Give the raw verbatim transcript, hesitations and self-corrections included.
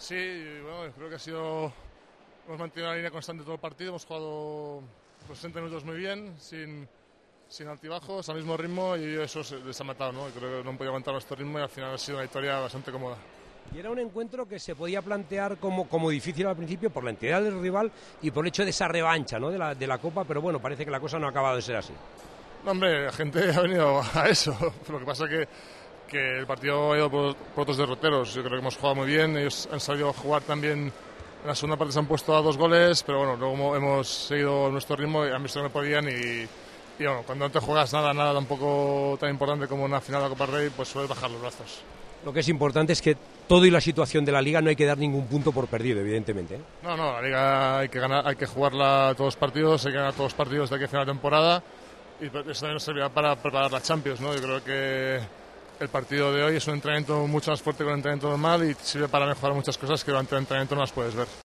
Sí, bueno, creo que ha sido... Hemos mantenido la línea constante todo el partido, hemos jugado los sesenta minutos muy bien, sin, sin altibajos, al mismo ritmo, y eso se les ha matado, ¿no? Creo que no han podido aguantar nuestro ritmo y al final ha sido una victoria bastante cómoda. Y era un encuentro que se podía plantear como, como difícil al principio por la entidad del rival y por el hecho de esa revancha, ¿no?, de la, de la Copa, pero bueno, parece que la cosa no ha acabado de ser así. No, hombre, la gente ha venido a eso. Lo que pasa es que, que el partido ha ido por, por otros derroteros. Yo creo que hemos jugado muy bien, ellos han salido a jugar también. En la segunda parte se han puesto a dos goles, pero bueno, luego hemos seguido nuestro ritmo y han visto que no podían y, y bueno, cuando no te juegas nada, nada tampoco tan importante como una final de la Copa del Rey, pues sueles bajar los brazos. Lo que es importante es que todo y la situación de la Liga no hay que dar ningún punto por perdido, evidentemente, ¿eh? No, no, la Liga hay que ganar, hay que jugarla todos los partidos, hay que ganar todos los partidos de aquí a final de temporada y eso también nos servirá para preparar la Champions, ¿no? Yo creo que el partido de hoy es un entrenamiento mucho más fuerte que un entrenamiento normal y sirve para mejorar muchas cosas que durante el entrenamiento no las puedes ver.